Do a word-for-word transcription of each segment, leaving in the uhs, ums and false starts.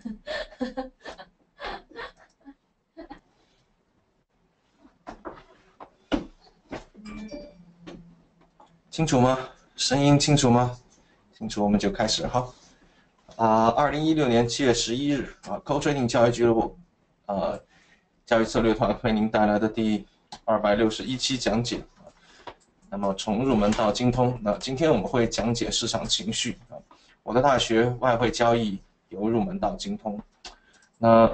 清楚吗？声音清楚吗？清楚，我们就开始哈。啊，二零一六年七月十一日啊 ，Co Trading 教育俱乐部，呃，教育策略团为您带来的第二百六十一期讲解。那么从入门到精通，那今天我们会讲解市场情绪啊。我的大学外汇交易由入门到精通。那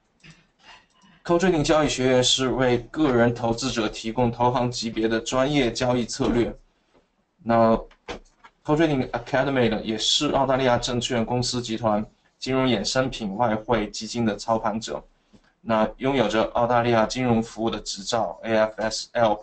Co Trading 交易学院是为个人投资者提供投行级别的专业交易策略。那 Co Trading Academy 呢，也是澳大利亚证券公司集团金融衍生品外汇基金的操盘者。那拥有着澳大利亚金融服务的执照 A F S L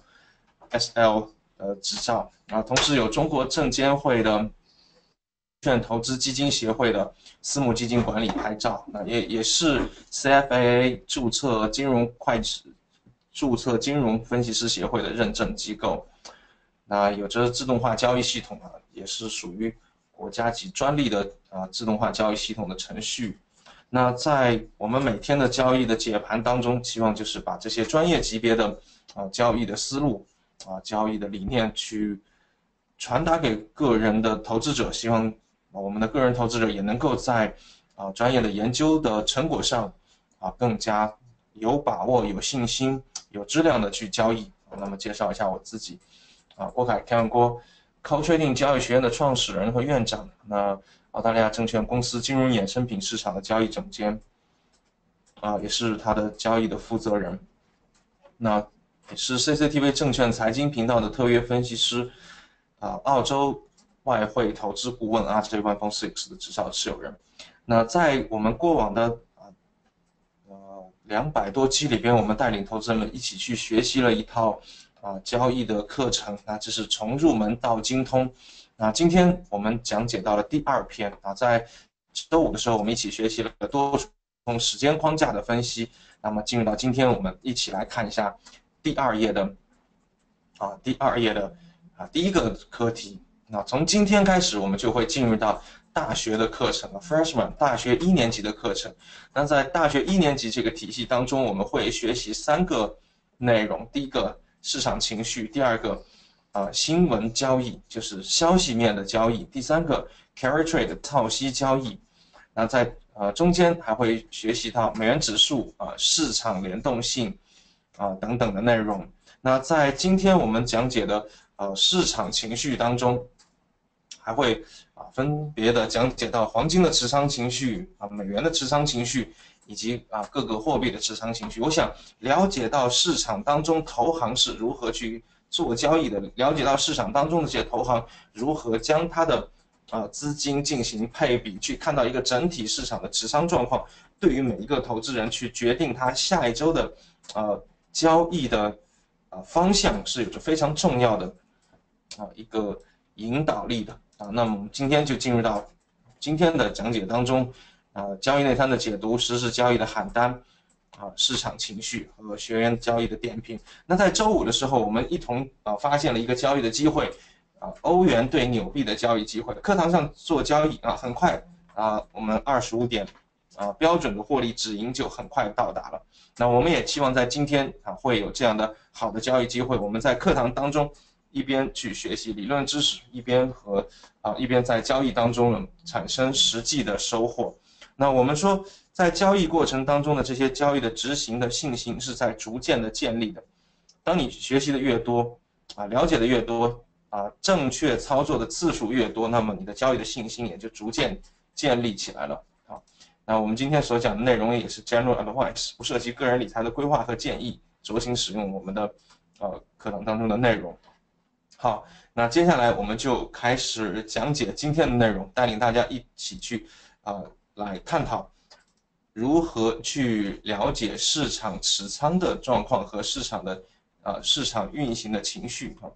S L 的执照啊，同时有中国证监会的证券投资基金协会的私募基金管理牌照，那也也是 C F A A 注册金融会计注册金融分析师协会的认证机构。那有着自动化交易系统啊，也是属于国家级专利的啊自动化交易系统的程序。那在我们每天的交易的解盘当中，希望就是把这些专业级别的啊交易的思路啊交易的理念去传达给个人的投资者，希望我们的个人投资者也能够在啊专业的研究的成果上啊更加有把握、有信心、有质量的去交易。那么介绍一下我自己。啊，郭凯 Kevin 郭 Co Trading 交易学院的创始人和院长，那澳大利亚证券公司金融衍生品市场的交易总监，啊，也是他的交易的负责人，那也是 C C T V 证券财经频道的特约分析师，啊，澳洲外汇投资顾问 R J one four six 的执照持有人。那在我们过往的啊呃两百多期里边，我们带领投资人们一起去学习了一套。啊，交易的课程，那这是从入门到精通。那今天我们讲解到了第二篇啊，在周五的时候，我们一起学习了多重时间框架的分析。那么进入到今天，我们一起来看一下第二页的啊，第二页的啊第一个课题。那从今天开始，我们就会进入到大学的课程 ，freshman 大学一年级的课程。那在大学一年级这个体系当中，我们会学习三个内容，第一个。市场情绪，第二个，啊、呃，新闻交易就是消息面的交易，第三个 carry trade 套息交易。那在呃中间还会学习到美元指数啊、呃、市场联动性啊、呃、等等的内容。那在今天我们讲解的呃市场情绪当中，还会啊分别的讲解到黄金的持仓情绪啊、美元的持仓情绪。以及啊各个货币的持仓情绪，我想了解到市场当中投行是如何去做交易的，了解到市场当中的这些投行如何将它的啊资金进行配比，去看到一个整体市场的持仓状况，对于每一个投资人去决定他下一周的呃交易的啊方向是有着非常重要的啊一个引导力的啊。那么我们今天就进入到今天的讲解当中。啊，交易内参的解读，实时交易的喊单，啊，市场情绪和学员交易的点评。那在周五的时候，我们一同啊发现了一个交易的机会，啊，欧元对纽币的交易机会。课堂上做交易啊，很快啊，我们二十五点啊标准的获利止盈就很快到达了。那我们也期望在今天啊会有这样的好的交易机会。我们在课堂当中一边去学习理论知识，一边和啊一边在交易当中呢产生实际的收获。那我们说，在交易过程当中的这些交易的执行的信心是在逐渐的建立的。当你学习的越多，啊，了解的越多，啊，正确操作的次数越多，那么你的交易的信心也就逐渐建立起来了。啊，那我们今天所讲的内容也是 general advice， 不涉及个人理财的规划和建议，酌情使用我们的呃课堂当中的内容。好，那接下来我们就开始讲解今天的内容，带领大家一起去啊。呃来探讨如何去了解市场持仓的状况和市场的呃市场运行的情绪啊。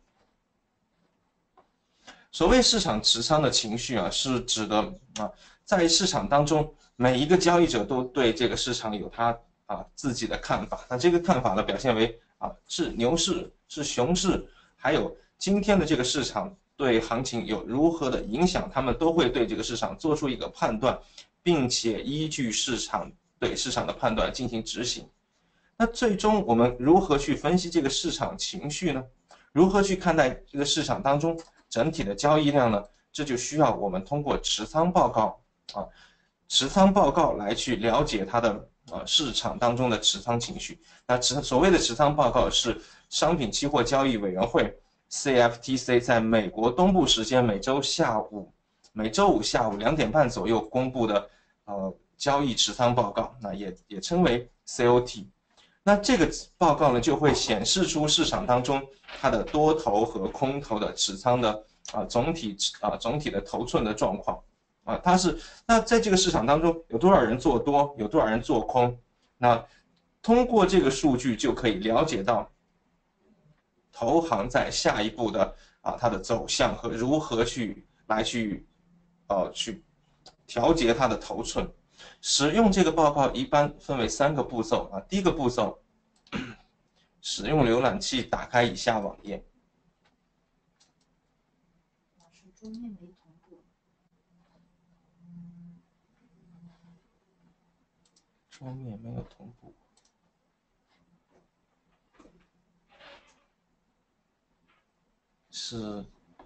所谓市场持仓的情绪啊，是指的啊，在市场当中每一个交易者都对这个市场有他啊自己的看法。那这个看法呢，表现为啊是牛市、是熊市，还有今天的这个市场对行情有如何的影响，他们都会对这个市场做出一个判断。 并且依据市场对市场的判断进行执行。那最终我们如何去分析这个市场情绪呢？如何去看待这个市场当中整体的交易量呢？这就需要我们通过持仓报告啊，持仓报告来去了解它的呃市场当中的持仓情绪。那持所谓的持仓报告是商品期货交易委员会 C F T C 在美国东部时间每周下午每周五下午两点半左右公布的呃交易持仓报告，那也也称为 C O T。那这个报告呢，就会显示出市场当中它的多头和空头的持仓的啊总体啊总体的头寸的状况啊，它是那在这个市场当中有多少人做多，有多少人做空，那通过这个数据就可以了解到投行在下一步的啊它的走向和如何去来去呃去调节它的头寸。使用这个报告一般分为三个步骤啊。第一个步骤，使用浏览器打开以下网页。 老师，桌面没同步。 桌面没有同步。是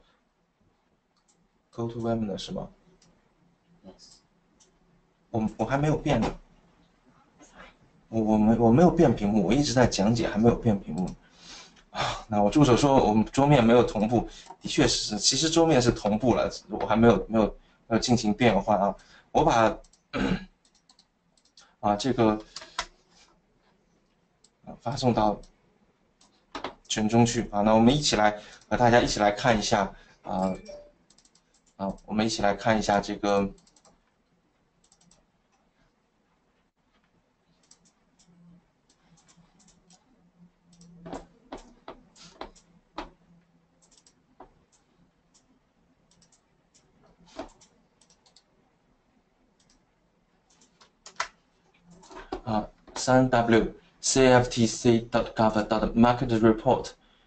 Go to Webinar 是吗？ Yes。 我我还没有变呢，我我没我没有变屏幕，我一直在讲解，还没有变屏幕。啊，那我助手说我们桌面没有同步，的确是，其实桌面是同步了，我还没有没有没有进行变换啊。我把啊这个啊发送到群中去啊，那我们一起来和大家一起来看一下啊啊，我们一起来看一下这个。啊，三 w c f t c dot gov dot market report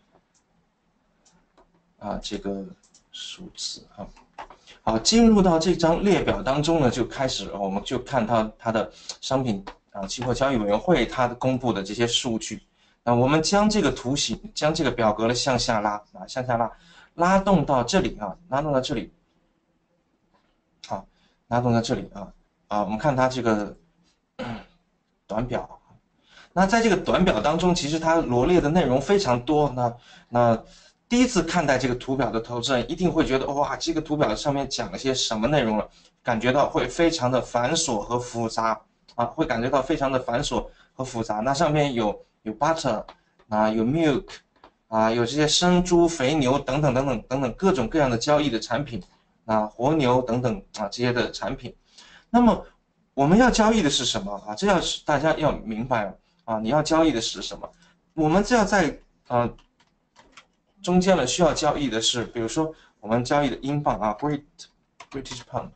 啊，这个数字啊，好，进入到这张列表当中呢，就开始我们就看它它的商品啊期货交易委员会它的公布的这些数据。那我们将这个图形将这个表格呢向下拉啊，向下拉，拉动到这里啊，拉动到这里，好，拉动到这里啊啊，我们看它这个短表。那在这个短表当中，其实它罗列的内容非常多。那那第一次看待这个图表的投资人，一定会觉得哇，这个图表上面讲了些什么内容了？感觉到会非常的繁琐和复杂啊，会感觉到非常的繁琐和复杂。那上面有有 butter 啊，有 milk 啊，有这些生猪、肥牛等等等等等等各种各样的交易的产品啊，活牛等等啊这些的产品。那么我们要交易的是什么啊？这要是大家要明白啊，你要交易的是什么？我们这要在呃中间呢需要交易的是，比如说我们交易的英镑啊 ，Great British Pound。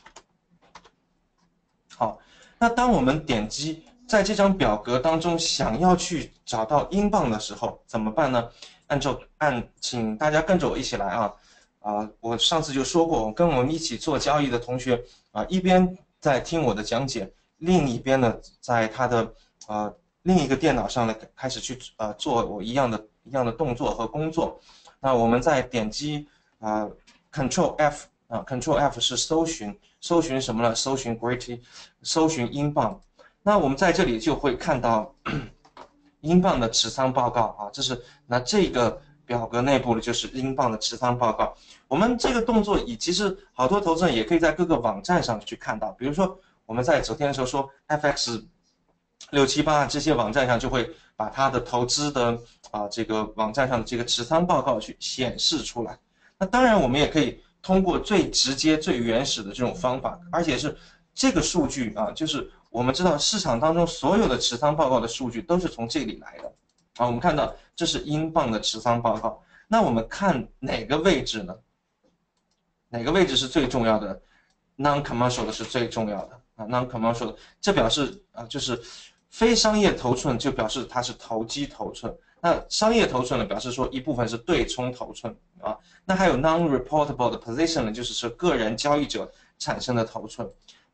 好，那当我们点击在这张表格当中想要去找到英镑的时候，怎么办呢？按照按，请大家跟着我一起来啊啊！我上次就说过，跟我们一起做交易的同学啊，一边在听我的讲解，另一边呢在他的呃。另一个电脑上呢，开始去呃做我一样的一样的动作和工作。那我们再点击啊、呃、Control F 啊 Control F 是搜寻，搜寻什么呢？搜寻 Great， 搜寻英镑。那我们在这里就会看到英镑的持仓报告啊，这是那这个表格内部的就是英镑的持仓报告。我们这个动作以其实好多投资人也可以在各个网站上去看到，比如说我们在昨天的时候说 F X。六七八这些网站上就会把它的投资的啊这个网站上的这个持仓报告去显示出来。那当然我们也可以通过最直接最原始的这种方法，而且是这个数据啊，就是我们知道市场当中所有的持仓报告的数据都是从这里来的啊。我们看到这是英镑的持仓报告，那我们看哪个位置呢？哪个位置是最重要的 ？Non-commercial 的是最重要的啊 ，Non-commercial 的这表示啊就是。非商业头寸就表示它是投机头寸，那商业头寸呢，表示说一部分是对冲头寸啊。那还有 non-reportable 的 position 呢，就是说个人交易者产生的头寸。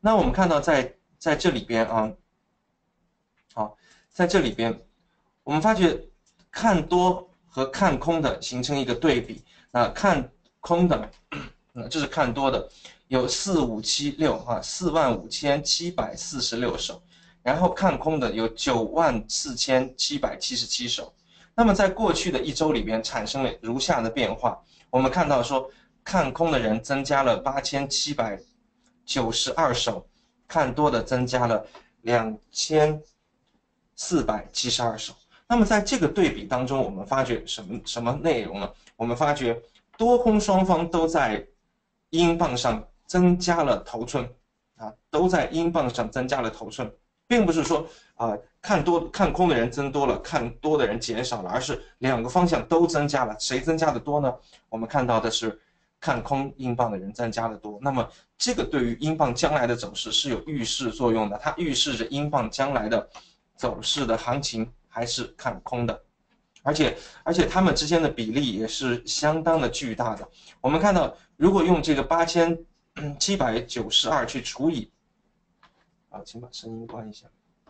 那我们看到在在这里边啊，好，在这里边我们发觉看多和看空的形成一个对比。那看空的，那这是看多的，有四五七六啊，四万五千七百四十六手，然后看空的有九万四千七百七十七手。那么在过去的一周里边产生了如下的变化，我们看到说看空的人增加了八千七百九十二手，看多的增加了两千四百七十二手。那么在这个对比当中，我们发觉什么什么内容呢？我们发觉多空双方都在英镑上增加了头寸啊，都在英镑上增加了头寸，并不是说啊、呃、看多看空的人增多了，看多的人减少了，而是两个方向都增加了。谁增加的多呢？我们看到的是看空英镑的人增加的多。那么这个对于英镑将来的走势是有预示作用的，它预示着英镑将来的走势的行情还是看空的。而且而且它们之间的比例也是相当的巨大的。我们看到，如果用这个八千七百九十二去除以，啊，请把声音关一下。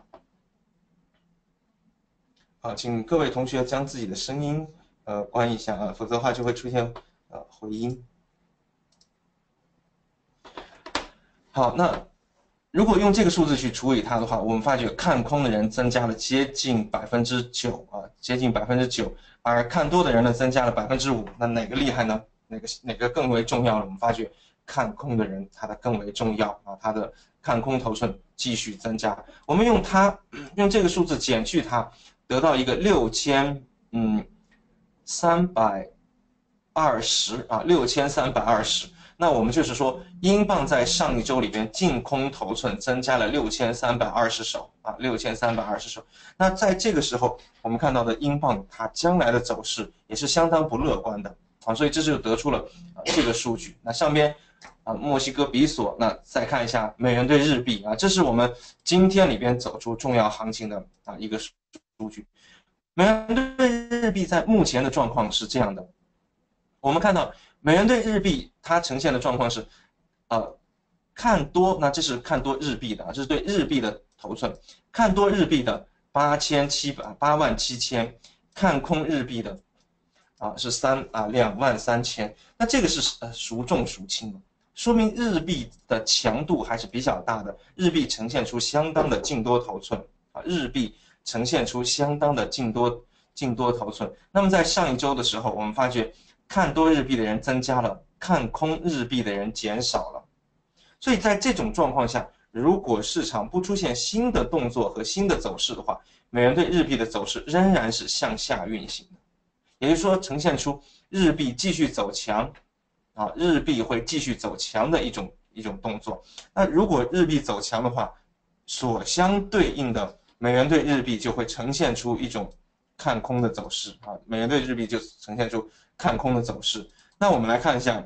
好，请各位同学将自己的声音呃关一下啊，否则的话就会出现呃回音。好，那如果用这个数字去除以它的话，我们发觉看空的人增加了接近百分之九啊，接近百分之九，而看多的人呢增加了百分之五。那哪个厉害呢？哪个哪个更为重要呢？我们发觉看空的人他的更为重要啊，他的看空头寸继续增加。我们用它用这个数字减去它，得到一个六千嗯三百二十啊，六千三百二十。那我们就是说，英镑在上一周里边净空头寸增加了六千三百二十手啊，六千三百二十手。那在这个时候，我们看到的英镑它将来的走势也是相当不乐观的啊，所以这就得出了、啊、这个数据。那上边啊，墨西哥比索，那再看一下美元对日币啊，这是我们今天里边走出重要行情的啊一个数据。美元对日币在目前的状况是这样的，我们看到美元对日币它呈现的状况是，呃，看多，那这是看多日币的啊，这是对日币的头寸，看多日币的八千七百八万七千，看空日币的啊是三啊两万三千，那这个是呃孰重孰轻的，说明日币的强度还是比较大的，日币呈现出相当的净多头寸啊，日币呈现出相当的净多净多头寸。那么在上一周的时候，我们发觉看多日币的人增加了，看空日币的人减少了。所以在这种状况下，如果市场不出现新的动作和新的走势的话，美元对日币的走势仍然是向下运行的，也就是说呈现出日币继续走强啊，日币会继续走强的一种一种动作。那如果日币走强的话，所相对应的美元对日币就会呈现出一种看空的走势啊，美元对日币就呈现出看空的走势。那我们来看一下，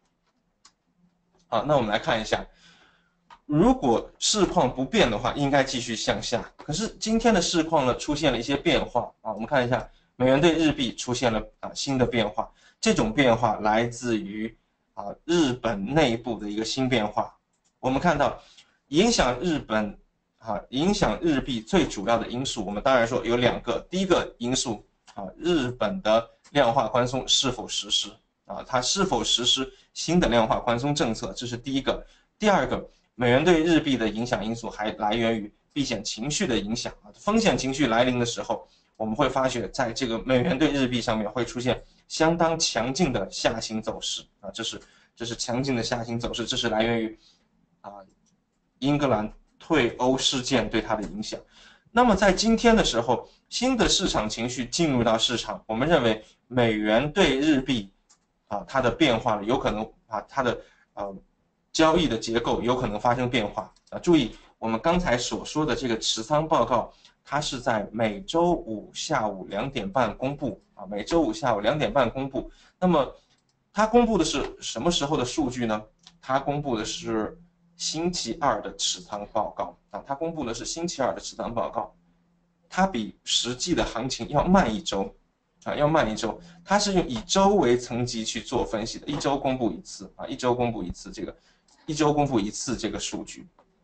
啊，那我们来看一下，如果市况不变的话，应该继续向下。可是今天的市况呢，出现了一些变化啊，我们看一下，美元对日币出现了啊新的变化，这种变化来自于啊日本内部的一个新变化。我们看到，影响日本啊影响日币最主要的因素，我们当然说有两个，第一个因素啊，日本的量化宽松是否实施啊，它是否实施新的量化宽松政策，这是第一个。第二个，美元对日币的影响因素还来源于避险情绪的影响啊，风险情绪来临的时候，我们会发觉在这个美元对日币上面会出现相当强劲的下行走势啊，这是这是强劲的下行走势，这是来源于啊英格兰退欧事件对它的影响。那么在今天的时候，新的市场情绪进入到市场，我们认为美元对日币啊它的变化有可能啊它的呃交易的结构有可能发生变化啊。注意我们刚才所说的这个持仓报告，它是在每周五下午两点半公布啊，每周五下午两点半公布。那么它公布的是什么时候的数据呢？它公布的是星期二的持仓报告啊，它公布的是星期二的持仓报告，它比实际的行情要慢一周啊，要慢一周。它是用以周为层级去做分析的，一周公布一次啊，一周公布一次这个，一周公布一次这个数据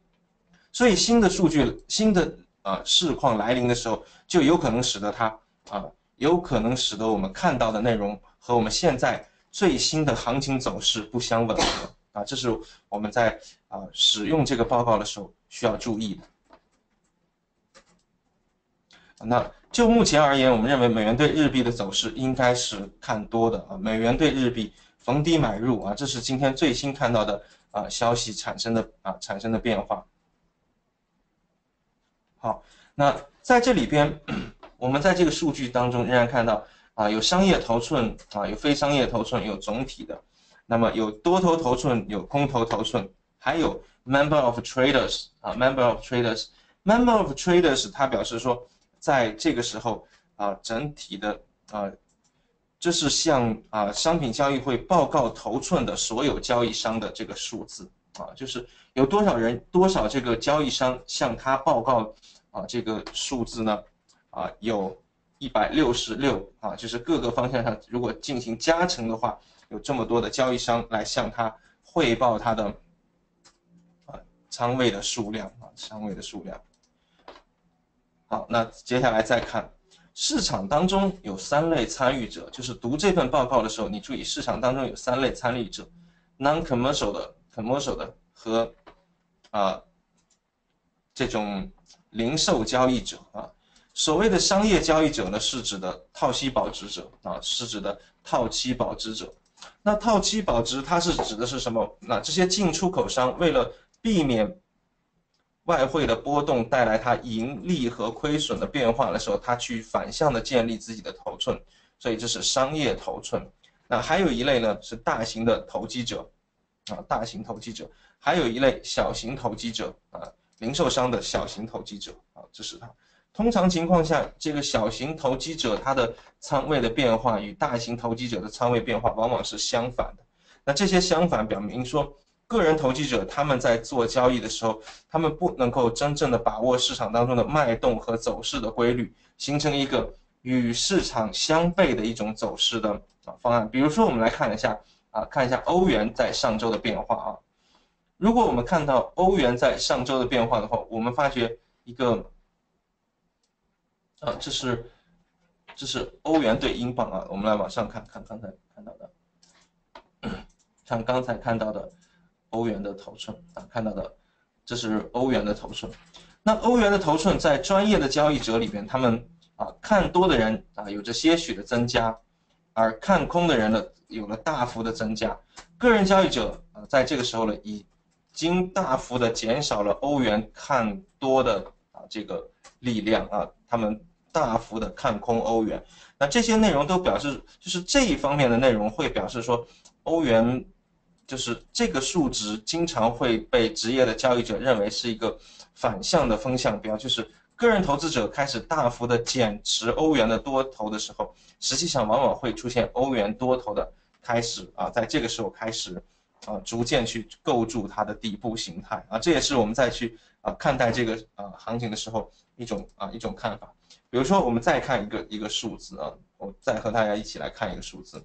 所以新的数据、新的呃市况来临的时候，就有可能使得它啊、呃，有可能使得我们看到的内容和我们现在最新的行情走势不相吻合啊，这是我们在啊、呃、使用这个报告的时候需要注意的。那就目前而言，我们认为美元对日币的走势应该是看多的啊，美元对日币逢低买入啊，这是今天最新看到的啊消息产生的啊产生的变化。好，那在这里边，我们在这个数据当中仍然看到啊有商业头寸啊，有非商业头寸，有总体的，那么有多头头寸，有空头头寸，还有 member of traders 啊 member of traders member of traders 它表示说。在这个时候啊、呃，整体的啊、呃，这是向啊、呃、商品交易会报告头寸的所有交易商的这个数字啊，就是有多少人多少这个交易商向他报告啊这个数字呢？啊，有一百六十六啊，就是各个方向上如果进行加成的话，有这么多的交易商来向他汇报他的啊仓位的数量啊仓位的数量。好，那接下来再看市场当中有三类参与者，就是读这份报告的时候，你注意市场当中有三类参与者 ，non-commercial 的、commercial 的和啊、呃、这种零售交易者啊。所谓的商业交易者呢，是指的套期保值者啊，是指的套期保值者。那套期保值它是指的是什么？那这些进出口商为了避免外汇的波动带来它盈利和亏损的变化的时候，它去反向的建立自己的头寸，所以这是商业头寸。那还有一类呢是大型的投机者啊，大型投机者，还有一类小型投机者啊，零售商的小型投机者啊，这是它。通常情况下，这个小型投机者它的仓位的变化与大型投机者的仓位变化往往是相反的。那这些相反表明说，个人投机者他们在做交易的时候，他们不能够真正的把握市场当中的脉动和走势的规律，形成一个与市场相悖的一种走势的啊方案。比如说，我们来看一下啊，看一下欧元在上周的变化啊。如果我们看到欧元在上周的变化的话，我们发觉一个啊，这是这是欧元对英镑啊。我们来往上看看刚才看到的，看刚才看到的。欧元的头寸啊，看到的，这是欧元的头寸。那欧元的头寸在专业的交易者里边，他们啊看多的人啊有着些许的增加，而看空的人呢有了大幅的增加。个人交易者啊在这个时候呢已经大幅的减少了欧元看多的啊这个力量啊，他们大幅的看空欧元。那这些内容都表示，就是这一方面的内容会表示说欧元。就是这个数值经常会被职业的交易者认为是一个反向的风向标，就是个人投资者开始大幅的减持欧元的多头的时候，实际上往往会出现欧元多头的开始啊，在这个时候开始啊，逐渐去构筑它的底部形态啊，这也是我们再去啊看待这个啊行情的时候一种啊一种看法。比如说，我们再看一个一个数字啊，我再和大家一起来看一个数字。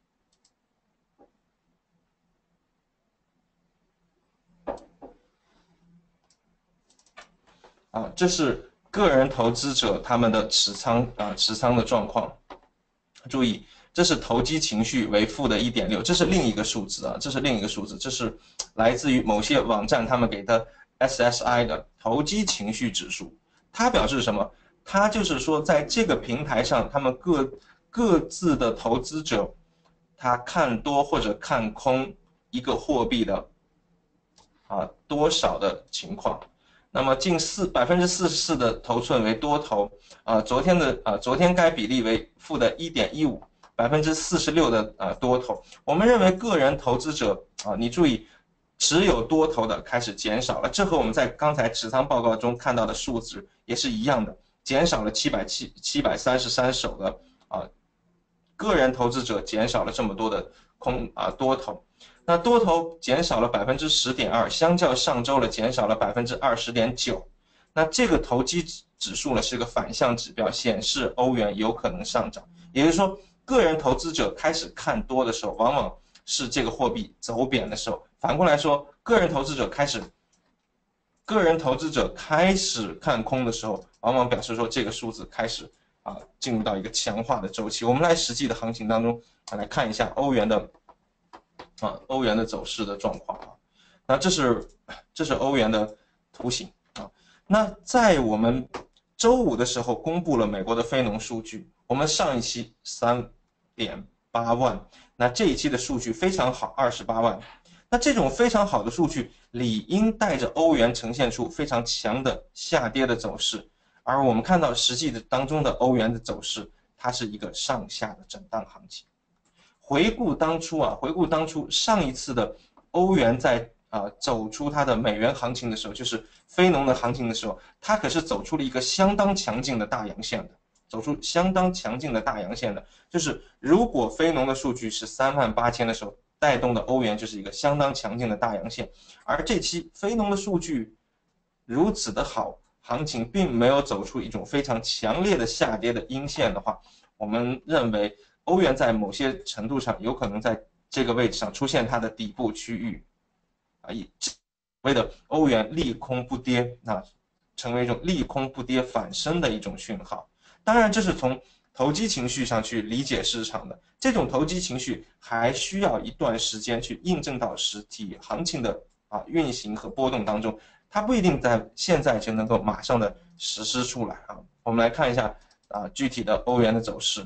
啊，这是个人投资者他们的持仓啊持仓的状况。注意，这是投机情绪为负的 一点六， 这是另一个数字啊，这是另一个数字，这是来自于某些网站他们给的 S S I 的投机情绪指数。它表示什么？它就是说，在这个平台上，他们各各自的投资者，他看多或者看空一个货币的啊多少的情况。那么近四百分之四十四的头寸为多头，啊，昨天的啊昨天该比例为负的一点一五，百分之四十六的啊多头。我们认为个人投资者啊，你注意，持有多头的开始减少了，这和我们在刚才持仓报告中看到的数值也是一样的，减少了七百七七百三十三手的啊，个人投资者减少了这么多的空啊多头。那多头减少了百分之十点二，相较上周了减少了百分之二十点九。那这个投机指数呢是个反向指标，显示欧元有可能上涨。也就是说，个人投资者开始看多的时候，往往是这个货币走贬的时候。反过来说，个人投资者开始个人投资者开始看空的时候，往往表示说这个数字开始啊进入到一个强化的周期。我们来实际的行情当中来看一下欧元的啊欧元的走势的状况啊。那这是这是欧元的图形啊。那在我们周五的时候公布了美国的非农数据，我们上一期三点八万，那这一期的数据非常好，二十八万。那这种非常好的数据理应带着欧元呈现出非常强的下跌的走势，而我们看到实际的当中的欧元的走势，它是一个上下的震荡行情。回顾当初啊，回顾当初上一次的欧元在啊、呃、走出它的美元行情的时候，就是非农的行情的时候，它可是走出了一个相当强劲的大阳线的，走出相当强劲的大阳线的，就是如果非农的数据是三万八千的时候，带动的欧元就是一个相当强劲的大阳线，而这期非农的数据如此的好，行情并没有走出一种非常强烈的下跌的阴线的话，我们认为欧元在某些程度上有可能在这个位置上出现它的底部区域，啊，以所谓的欧元利空不跌，那成为一种利空不跌反升的一种讯号。当然，这是从投机情绪上去理解市场的，这种投机情绪还需要一段时间去印证到实体行情的啊运行和波动当中，它不一定在现在就能够马上的实施出来啊。我们来看一下啊具体的欧元的走势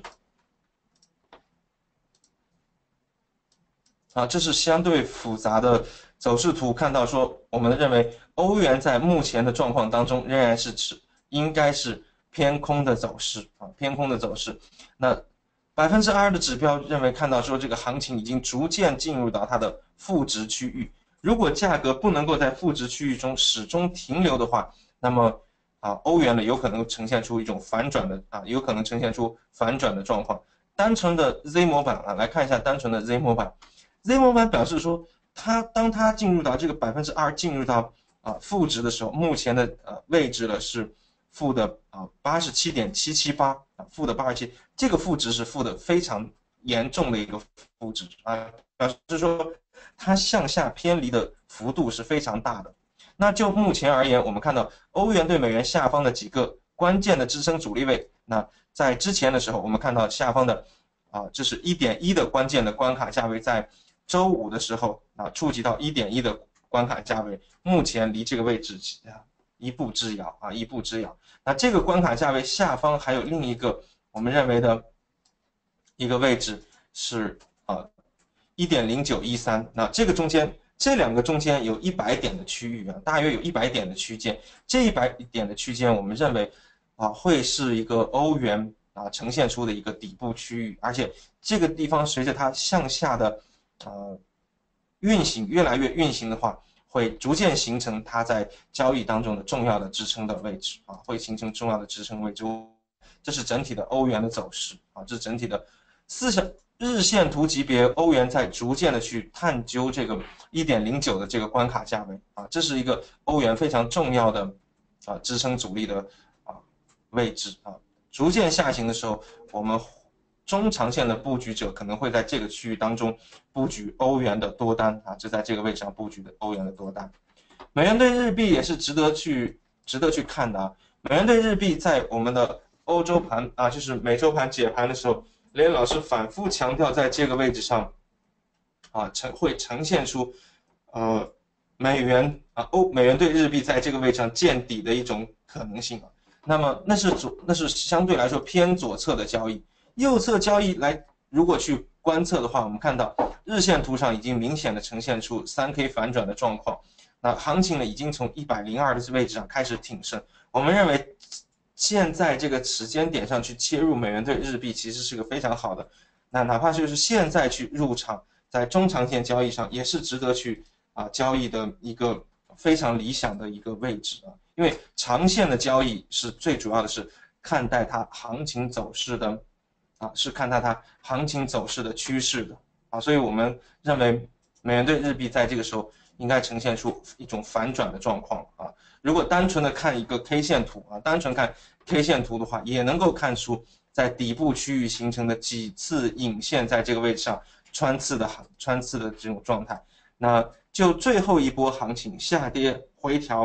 啊，这是相对复杂的走势图，看到说我们认为欧元在目前的状况当中仍然是持应该是偏空的走势啊，偏空的走势。那百分之二的指标认为看到说这个行情已经逐渐进入到它的负值区域。如果价格不能够在负值区域中始终停留的话，那么啊欧元呢有可能呈现出一种反转的啊，有可能呈现出反转的状况。单纯的 Z 模板啊，来看一下单纯的 Z 模板。Z 模板表示说，它当它进入到这个百分之二进入到啊负值的时候，目前的呃位置呢是负的啊八十七点七七八啊，负的八十七，这个负值是负的非常严重的一个负值啊，表示说它向下偏离的幅度是非常大的。那就目前而言，我们看到欧元对美元下方的几个关键的支撑阻力位，那在之前的时候，我们看到下方的啊，这是一点一的关键的关卡价位，在周五的时候啊触及到一点一的关卡价位，目前离这个位置啊一步之遥啊，一步之遥。那这个关卡价位下方还有另一个我们认为的一个位置是啊一点零九一三，那这个中间这两个中间有一百点的区域啊，大约有一百点的区间，这一百点的区间我们认为啊会是一个欧元啊呈现出的一个底部区域，而且这个地方随着它向下的呃运行越来越运行的话，会逐渐形成它在交易当中的重要的支撑的位置啊，会形成重要的支撑位置。这是整体的欧元的走势啊，这是整体的四小日线图级别欧元在逐渐的去探究这个一点零九的这个关卡价位啊，这是一个欧元非常重要的啊支撑阻力的啊位置啊，逐渐下行的时候，我们中长线的布局者可能会在这个区域当中布局欧元的多单啊，这在这个位置上布局的欧元的多单。美元对日币也是值得去值得去看的啊。美元对日币在我们的欧洲盘啊，就是美洲盘解盘的时候，雷老师反复强调，在这个位置上啊，呈会呈现出呃美元啊欧美元对日币在这个位置上见底的一种可能性啊。那么那是左那是相对来说偏左侧的交易。右侧交易来，如果去观测的话，我们看到日线图上已经明显的呈现出三 K 反转的状况。那行情呢，已经从一百零二的位置上开始挺升。我们认为，现在这个时间点上去切入美元对日币，其实是个非常好的。那哪怕就是现在去入场，在中长线交易上也是值得去啊交易的一个非常理想的一个位置啊。因为长线的交易是最主要的是看待它行情走势的。啊，是看待它行情走势的趋势的啊，所以我们认为美元对日币在这个时候应该呈现出一种反转的状况啊。如果单纯的看一个 K 线图啊，单纯看 K 线图的话，也能够看出在底部区域形成的几次影线在这个位置上穿刺的穿刺的这种状态。那就最后一波行情下跌回调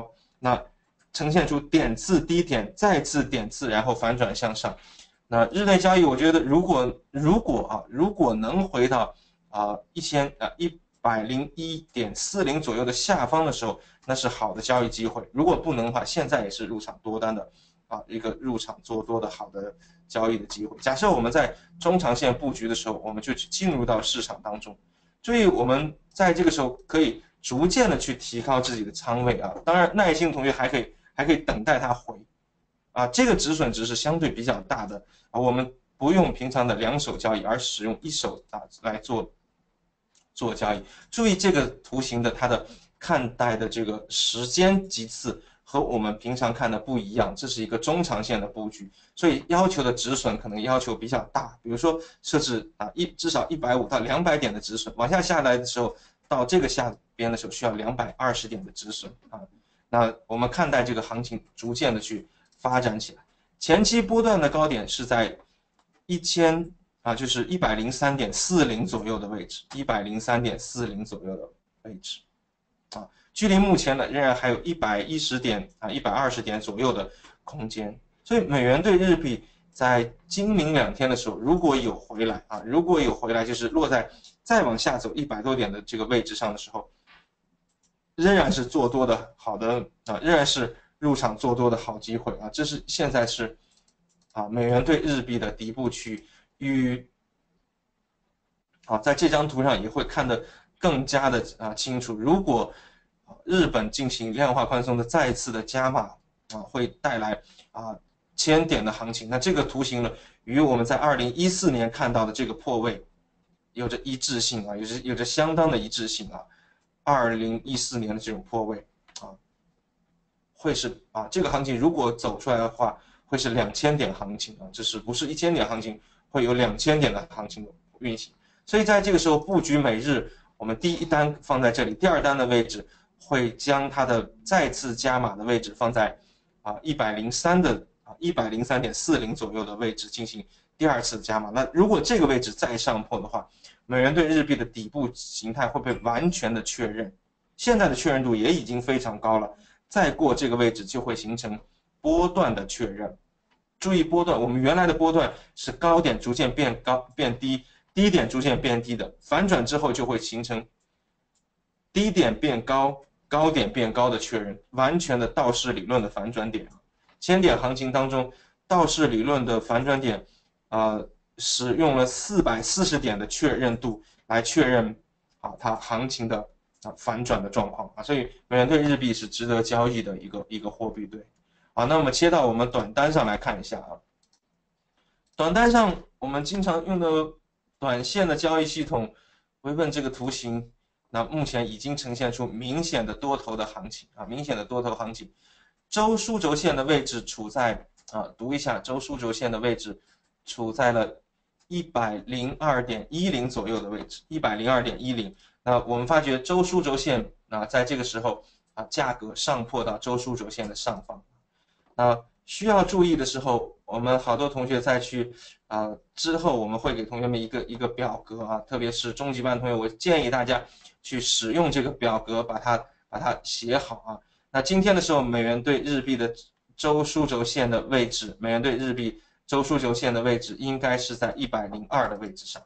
那呈现出点次低点，再次点次，然后反转向上。那日内交易，我觉得如果如果啊，如果能回到啊一千啊一百零一点四零左右的下方的时候，那是好的交易机会。如果不能的话，现在也是入场多单的啊一个入场做多的好的交易的机会。假设我们在中长线布局的时候，我们就进入到市场当中。注意，我们在这个时候可以逐渐的去提高自己的仓位啊。当然，耐心同学还可以还可以等待它回，啊，这个止损值是相对比较大的啊。我们不用平常的两手交易，而使用一手啊来做做交易。注意这个图形的它的看待的这个时间级次和我们平常看的不一样，这是一个中长线的布局，所以要求的止损可能要求比较大，比如说设置啊一至少一百五到两百点的止损，往下下来的时候，到这个下边的时候需要两百二十点的止损啊。那我们看待这个行情逐渐的去发展起来，前期波段的高点是在一千啊，就是一百零三点四零左右的位置，一百零三点四零左右的位置。啊，距离目前呢仍然还有一百一十点啊，一百二十点左右的空间，所以美元对日币在今明两天的时候，如果有回来啊，如果有回来，就是落在再往下走一百多点的这个位置上的时候，仍然是做多的好的啊，仍然是入场做多的好机会啊，这是现在是啊美元对日币的底部区与啊，在这张图上也会看得更加的啊清楚。如果日本进行量化宽松的再次的加码啊，会带来啊千点的行情。那这个图形呢，与我们在二零一四年看到的这个破位有着一致性啊，有着有着相当的一致性啊。二零一四年的这种破位啊，会是啊这个行情如果走出来的话，会是两千点行情啊，这是不是一千点行情，会有两千点的行情运行。所以在这个时候布局每日，我们第一单放在这里，第二单的位置会将它的再次加码的位置放在啊一百零三的啊一百零三点四零左右的位置进行第二次加码。那如果这个位置再上破的话，美元对日币的底部形态会被完全的确认，现在的确认度也已经非常高了，再过这个位置就会形成波段的确认。注意波段，我们原来的波段是高点逐渐变高变低。低点逐渐变低的，反转之后就会形成低点变高、高点变高的确认，完全的道氏理论的反转点。千点行情当中，道氏理论的反转点，呃，使用了四百四十点的确认度来确认啊它行情的啊反转的状况啊，所以美元对日币是值得交易的一个一个货币对。好，那我们切到我们短单上来看一下啊，短单上我们经常用的短线的交易系统，微问这个图形，那目前已经呈现出明显的多头的行情啊，明显的多头行情。周枢轴线的位置处在啊，读一下周枢轴线的位置处在了一百零二点一零左右的位置，一百零二点一零。那我们发觉周枢轴线啊，在这个时候啊，价格上破到周枢轴线的上方。啊，需要注意的时候，我们好多同学再去啊、呃、之后，我们会给同学们一个一个表格啊，特别是中级班同学，我建议大家去使用这个表格，把它把它写好啊。那今天的时候，美元对日币的周枢轴线的位置，美元对日币周枢轴线的位置应该是在一百零二的位置上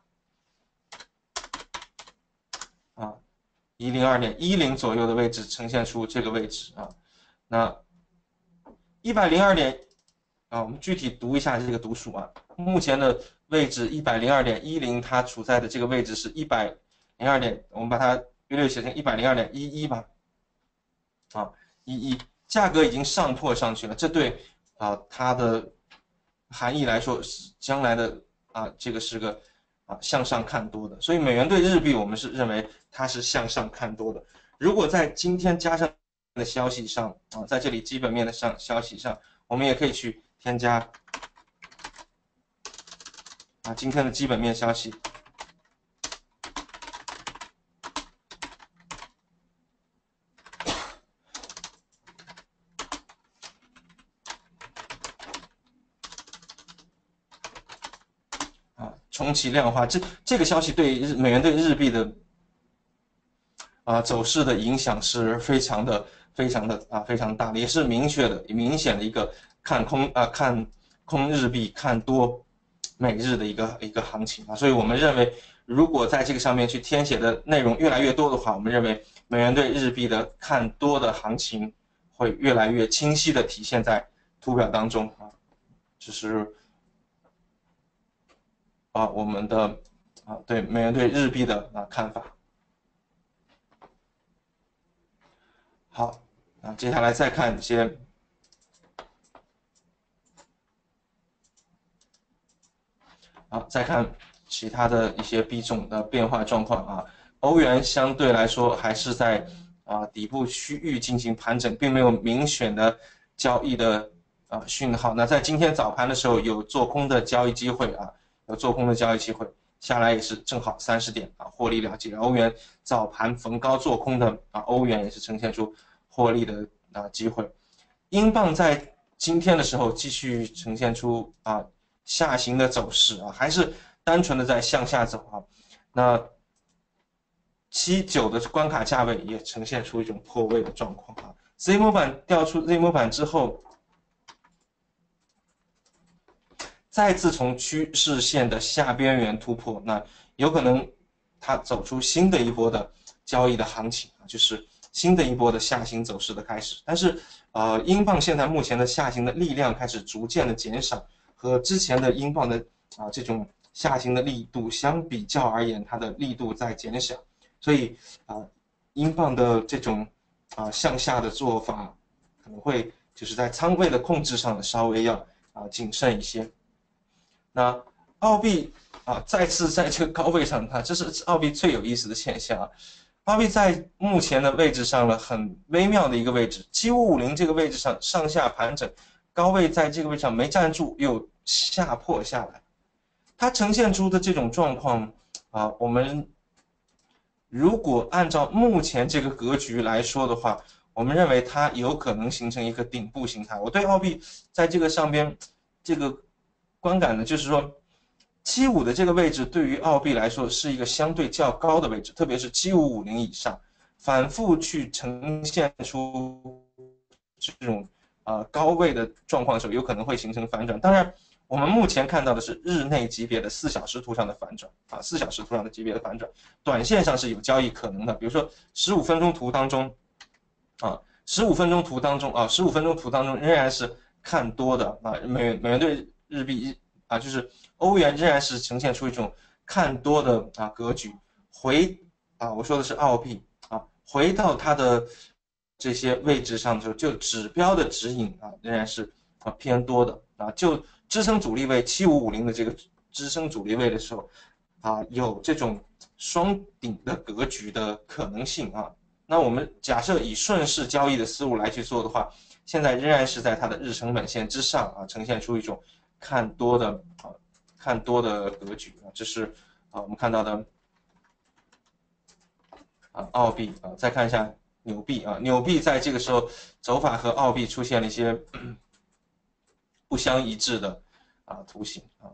啊，一百零二点一零左右的位置呈现出这个位置啊，那。一百零二点啊，我们具体读一下这个读数啊。目前的位置一百零二点一零，它处在的这个位置是一百零二点，我们把它约略写成一百零二点一一吧。啊，一一，价格已经上破上去了，这对啊它的含义来说，将来的啊这个是个啊向上看多的，所以美元对日币我们是认为它是向上看多的。如果在今天加上的消息上啊，在这里基本面的上消息上，我们也可以去添加啊今天的基本面消息。啊，重启量化，这这个消息对美元对日币的啊走势的影响是非常的非常的啊非常大的，也是明确的明显的一个看空啊看空日币看多美日的一个一个行情啊，所以我们认为，如果在这个上面去填写的内容越来越多的话，我们认为美元对日币的看多的行情会越来越清晰的体现在图表当中啊，这是啊我们的啊对美元对日币的啊看法。好，啊接下来再看一些。好，再看其他的一些币种的变化状况啊，欧元相对来说还是在啊底部区域进行盘整，并没有明显的交易的啊讯号。那在今天早盘的时候有做空的交易机会啊，有做空的交易机会，下来也是正好三十点啊获利了结。欧元早盘逢高做空的啊，欧元也是呈现出获利的啊机会。英镑在今天的时候继续呈现出啊。下行的走势啊，还是单纯的在向下走啊。那七九的关卡价位也呈现出一种破位的状况啊。Z 模板调出 Z 模板之后，再次从趋势线的下边缘突破，那有可能它走出新的一波的交易的行情啊，就是新的一波的下行走势的开始。但是呃，英镑现在目前的下行的力量开始逐渐的减少。和之前的英镑的啊这种下行的力度相比较而言，它的力度在减小，所以啊英镑的这种啊向下的做法可能会就是在仓位的控制上稍微要啊谨慎一些。那澳币啊再次在这个高位上，它这是澳币最有意思的现象啊。澳币在目前的位置上了很微妙的一个位置，七五五零这个位置上上下盘整。高位在这个位置上没站住，又下破下来，它呈现出的这种状况啊，我们如果按照目前这个格局来说的话，我们认为它有可能形成一个顶部形态。我对澳币在这个上边这个观感呢，就是说七五的这个位置对于澳币来说是一个相对较高的位置，特别是七五五零以上，反复去呈现出这种。呃，高位的状况的时候，有可能会形成反转。当然，我们目前看到的是日内级别的四小时图上的反转啊，四小时图上的级别的反转，短线上是有交易可能的。比如说十五分钟图当中，啊，十五分钟图当中啊，十五分钟图当中仍然是看多的啊，美美元对日币啊，就是欧元仍然是呈现出一种看多的啊格局。回啊，我说的是澳币啊，回到它的。这些位置上就就指标的指引啊，仍然是啊偏多的啊，就支撑阻力位七五五零的这个支撑阻力位的时候啊，有这种双顶的格局的可能性啊。那我们假设以顺势交易的思路来去做的话，现在仍然是在它的日成本线之上啊，呈现出一种看多的啊看多的格局啊，这是啊我们看到的啊澳币啊，再看一下。纽币啊，纽币在这个时候走法和澳币出现了一些不相一致的啊图形啊。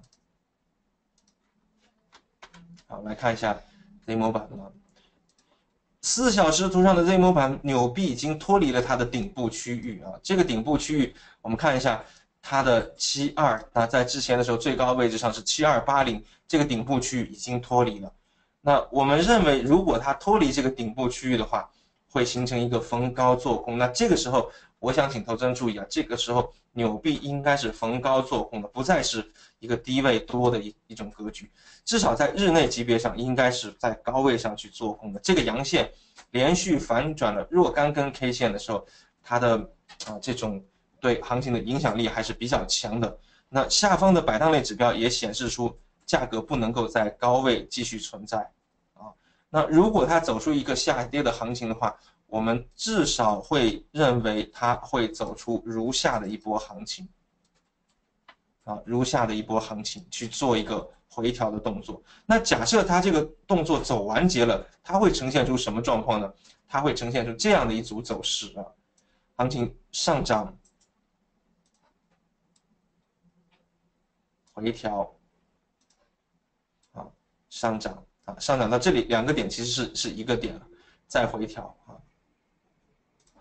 好，来看一下 Z 模板啊，四小时图上的 Z 模板，纽币已经脱离了它的顶部区域啊。这个顶部区域，我们看一下它的七二啊，在之前的时候最高位置上是七二八零，这个顶部区域已经脱离了。那我们认为，如果它脱离这个顶部区域的话，会形成一个逢高做空，那这个时候，我想请投资人注意啊，这个时候纽币应该是逢高做空的，不再是一个低位多的一一种格局，至少在日内级别上应该是在高位上去做空的。这个阳线连续反转了若干根 K 线的时候，它的啊这种对行情的影响力还是比较强的。那下方的百档类指标也显示出价格不能够在高位继续存在。那如果它走出一个下跌的行情的话，我们至少会认为它会走出如下的一波行情，啊，如下的一波行情去做一个回调的动作。那假设它这个动作走完结了，它会呈现出什么状况呢？它会呈现出这样的一组走势啊，行情上涨、回调，啊，上涨。啊，上涨到这里两个点其实是是一个点了，再回调啊，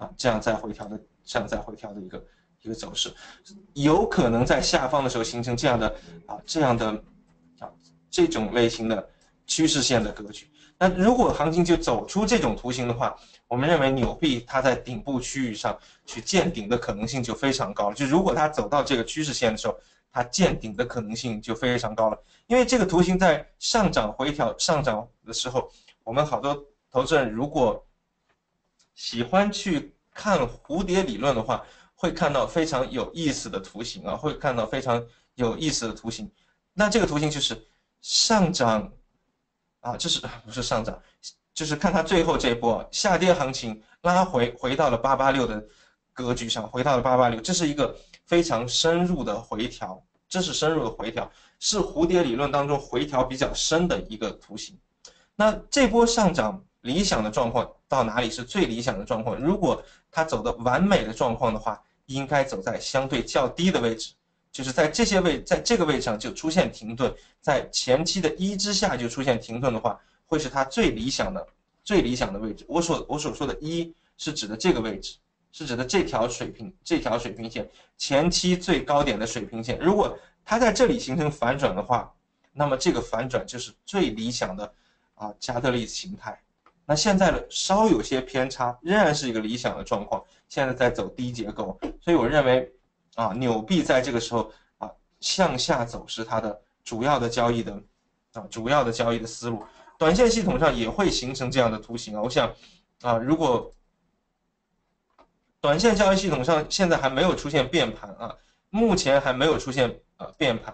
啊这样再回调的这样再回调的一个一个走势，有可能在下方的时候形成这样的啊这样的啊这种类型的趋势线的格局。那如果行情就走出这种图形的话，我们认为纽币它在顶部区域上去见顶的可能性就非常高了。就如果它走到这个趋势线的时候，它见顶的可能性就非常高了。因为这个图形在上涨回调上涨的时候，我们好多投资人如果喜欢去看蝴蝶理论的话，会看到非常有意思的图形啊，会看到非常有意思的图形。那这个图形就是上涨。啊，这是不是上涨？就是看它最后这一波下跌行情拉回，回到了八八六的格局上，回到了八八六，这是一个非常深入的回调，这是深入的回调，是蝴蝶理论当中回调比较深的一个图形。那这波上涨理想的状况到哪里是最理想的状况？如果它走的完美的状况的话，应该走在相对较低的位置。就是在这些位，在这个位置上就出现停顿，在前期的一之下就出现停顿的话，会是它最理想的、最理想的位置。我所我所说的一是指的这个位置，是指的这条水平、这条水平线前期最高点的水平线。如果它在这里形成反转的话，那么这个反转就是最理想的啊加特利形态。那现在的稍有些偏差，仍然是一个理想的状况。现在在走低结构，所以我认为。啊，纽币在这个时候啊向下走是它的主要的交易的啊主要的交易的思路，短线系统上也会形成这样的图形啊。我想啊，如果短线交易系统上现在还没有出现变盘啊，目前还没有出现啊变盘。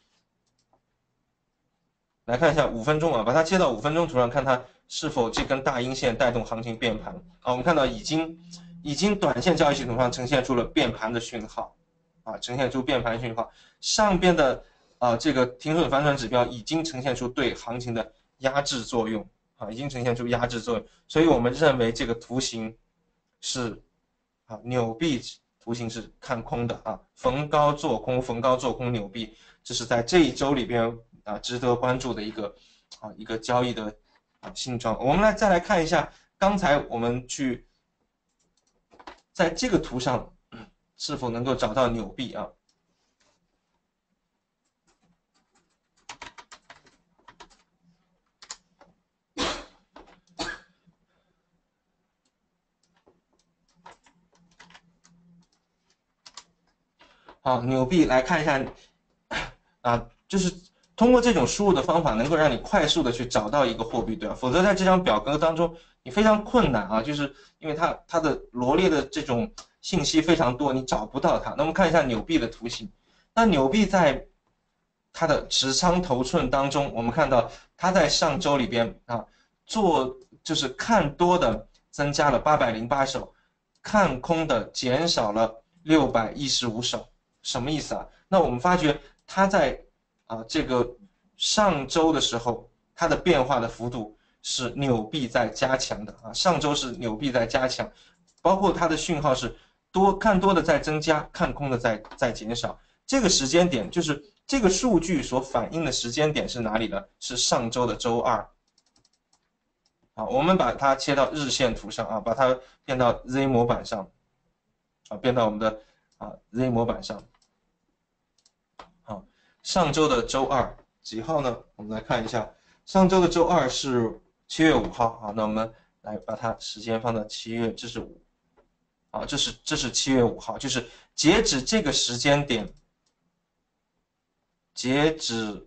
来看一下五分钟啊，把它切到五分钟图上，看它是否这根大阴线带动行情变盘啊。我们看到已经已经短线交易系统上呈现出了变盘的讯号。啊，呈现出变盘讯号，上边的啊这个停损反转指标已经呈现出对行情的压制作用啊，已经呈现出压制作用，所以我们认为这个图形是啊纽币图形是看空的啊，逢高做空，逢高做空纽币，这是在这一周里边啊值得关注的一个啊一个交易的啊性状。我们来再来看一下，刚才我们去在这个图上。是否能够找到纽币啊？好，纽币来看一下啊，就是通过这种输入的方法，能够让你快速的去找到一个货币，对吧？否则在这张表格当中，你非常困难啊，就是因为它它的罗列的这种。信息非常多，你找不到它。那我们看一下纽币的图形。那纽币在它的持仓头寸当中，我们看到它在上周里边啊，做就是看多的增加了八百零八手，看空的减少了六百一十五手。什么意思啊？那我们发觉它在啊这个上周的时候，它的变化的幅度是纽币在加强的啊，上周是纽币在加强，包括它的讯号是。多看多的在增加，看空的在在减少。这个时间点就是这个数据所反映的时间点是哪里呢？是上周的周二。啊，我们把它切到日线图上啊，把它变到 Z 模板上，啊，变到我们的啊 Z 模板上。好，上周的周二几号呢？我们来看一下，上周的周二是七月五号啊。那我们来把它时间放到七月，这是五。啊，这是这是七月五号，就是截止这个时间点，截止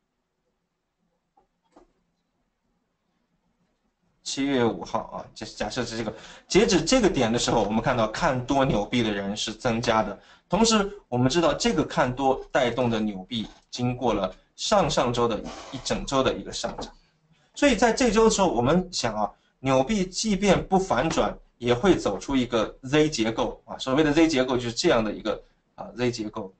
七月五号啊，这假设是这个截止这个点的时候，我们看到看多纽币的人是增加的，同时我们知道这个看多带动的纽币经过了上上周的一整周的一个上涨，所以在这周的时候，我们想啊，纽币即便不反转。也会走出一个 Z 结构啊，所谓的 Z 结构就是这样的一个啊 Z 结构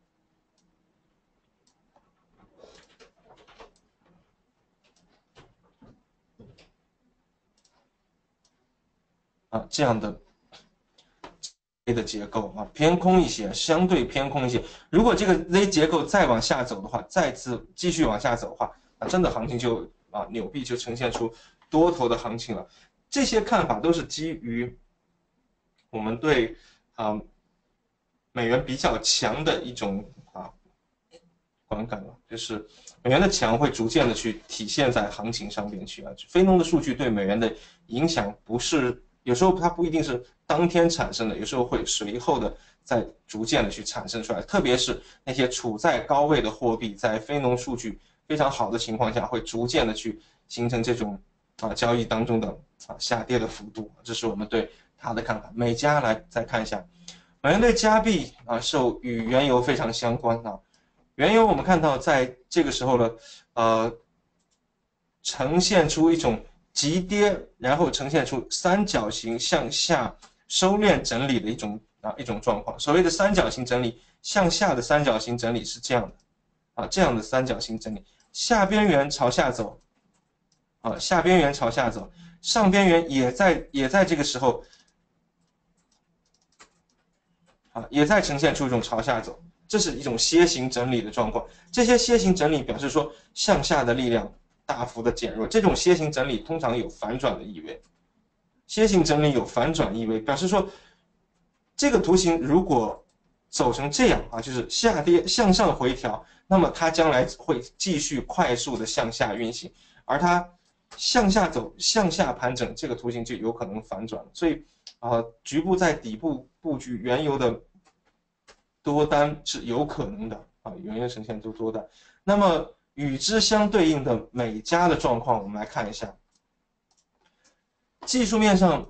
啊这样的 Z 的结构啊，偏空一些，相对偏空一些。如果这个 Z 结构再往下走的话，再次继续往下走的话，啊，真的行情就啊纽币就呈现出多头的行情了。这些看法都是基于我们对啊、呃、美元比较强的一种啊观感了，就是美元的强会逐渐的去体现在行情上边去啊。非农的数据对美元的影响不是有时候它不一定是当天产生的，有时候会随后的再逐渐的去产生出来，特别是那些处在高位的货币，在非农数据非常好的情况下，会逐渐的去形成这种啊交易当中的啊下跌的幅度，这是我们对它的看法。美加来再看一下，美元对加币啊受与原油非常相关啊，原油我们看到在这个时候呢，呃，呈现出一种急跌，然后呈现出三角形向下收敛整理的一种啊一种状况。所谓的三角形整理，向下的三角形整理是这样的啊，这样的三角形整理，下边缘朝下走，啊，下边缘朝下走，上边缘也在也在这个时候，啊，也在呈现出一种朝下走，这是一种楔形整理的状况。这些楔形整理表示说向下的力量大幅的减弱，这种楔形整理通常有反转的意味。楔形整理有反转意味，表示说这个图形如果走成这样啊，就是下跌向上回调，那么它将来会继续快速的向下运行，而它向下走、向下盘整，这个图形就有可能反转。所以啊、呃，局部在底部布局原油的多单是有可能的啊，原油呈现出多单。那么与之相对应的美加的状况，我们来看一下。技术面上，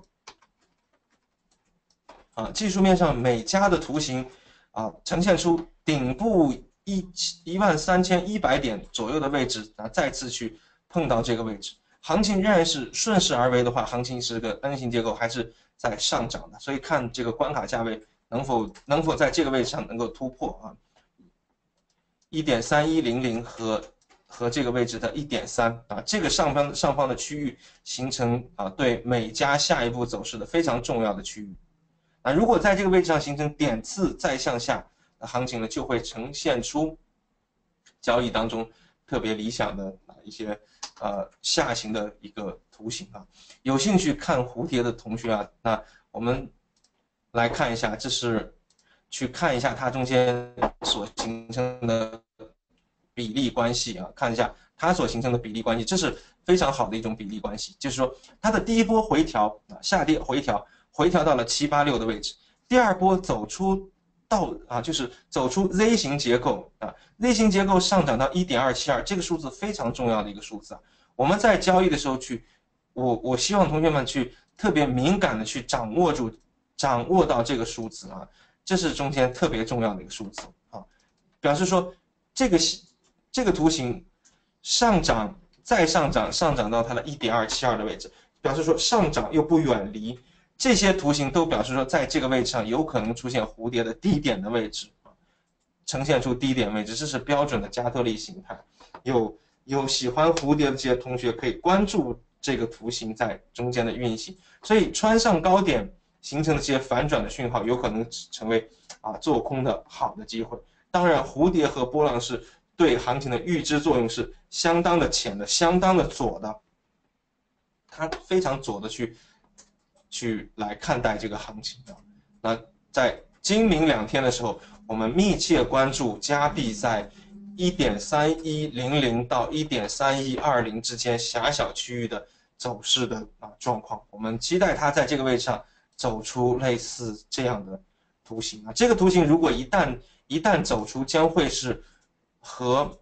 啊，技术面上美加的图形啊，呈现出顶部一一万三千一百点左右的位置啊，再次去碰到这个位置，行情仍然是顺势而为的话，行情是个 N 型结构，还是在上涨的，所以看这个关卡价位能否能否在这个位置上能够突破啊， 一点三一零零 和。和这个位置的 一点三 啊，这个上方上方的区域形成啊对美加下一步走势的非常重要的区域。啊，如果在这个位置上形成点次再向下，那行情呢就会呈现出交易当中特别理想的啊一些呃下行的一个图形啊。有兴趣看蝴蝶的同学啊，那我们来看一下，这是去看一下它中间所形成的比例关系啊，看一下它所形成的比例关系，这是非常好的一种比例关系。就是说，它的第一波回调啊，下跌回调，回调到了七八六的位置，第二波走出到啊，就是走出 Z 型结构啊 ，Z 型结构上涨到 一点二七二，这个数字非常重要的一个数字啊。我们在交易的时候去，我我希望同学们去特别敏感的去掌握住，掌握到这个数字啊，这是中间特别重要的一个数字啊，表示说这个。这个图形上涨再上涨，上涨到它的 一点二七二 的位置，表示说上涨又不远离，这些图形都表示说在这个位置上有可能出现蝴蝶的低点的位置，呈现出低点位置，这是标准的加特利形态。有有喜欢蝴蝶的这些同学可以关注这个图形在中间的运行，所以穿上高点形成的这些反转的讯号，有可能成为啊做空的好的机会。当然，蝴蝶和波浪是。对行情的预知作用是相当的浅的，相当的左的，它非常左的去去来看待这个行情的。那在今明两天的时候，我们密切关注加币在 一点三一零零 到 一点三一二零 之间狭小区域的走势的啊状况，我们期待它在这个位置上走出类似这样的图形啊。这个图形如果一旦一旦走出，将会是。和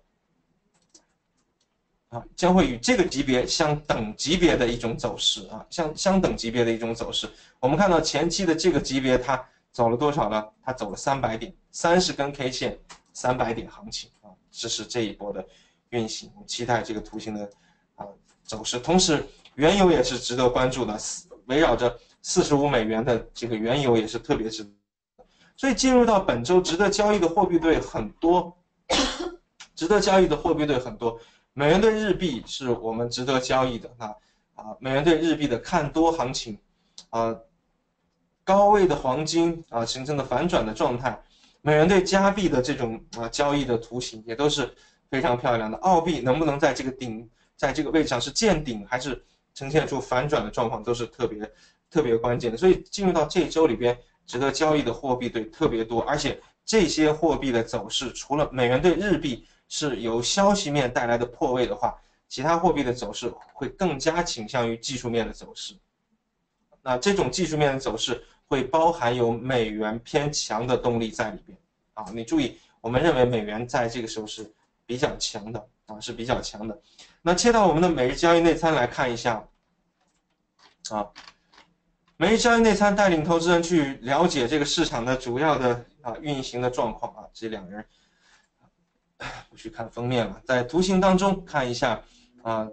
啊将会与这个级别相等级别的一种走势啊，相相等级别的一种走势。我们看到前期的这个级别它走了多少呢？它走了三百点，三十根 K 线，三百点行情啊，这是这一波的运行。我们期待这个图形的啊走势。同时，原油也是值得关注的，围绕着四十五美元的这个原油也是特别值得。所以进入到本周值得交易的货币对很多。值得交易的货币对很多，美元对日币是我们值得交易的啊啊，美元对日币的看多行情，啊，高位的黄金啊形成的反转的状态，美元对加币的这种啊交易的图形也都是非常漂亮的。澳币能不能在这个顶，在这个位置上是见顶，还是呈现出反转的状况，都是特别特别关键的。所以进入到这一周里边，值得交易的货币对特别多，而且这些货币的走势，除了美元对日币是由消息面带来的破位的话，其他货币的走势会更加倾向于技术面的走势。那这种技术面的走势会包含有美元偏强的动力在里边啊。你注意，我们认为美元在这个时候是比较强的啊，是比较强的。那切到我们的每日交易内参来看一下啊，每日交易内参带领投资人去了解这个市场的主要的啊运行的状况啊。这两个人不去看封面了，在图形当中看一下啊。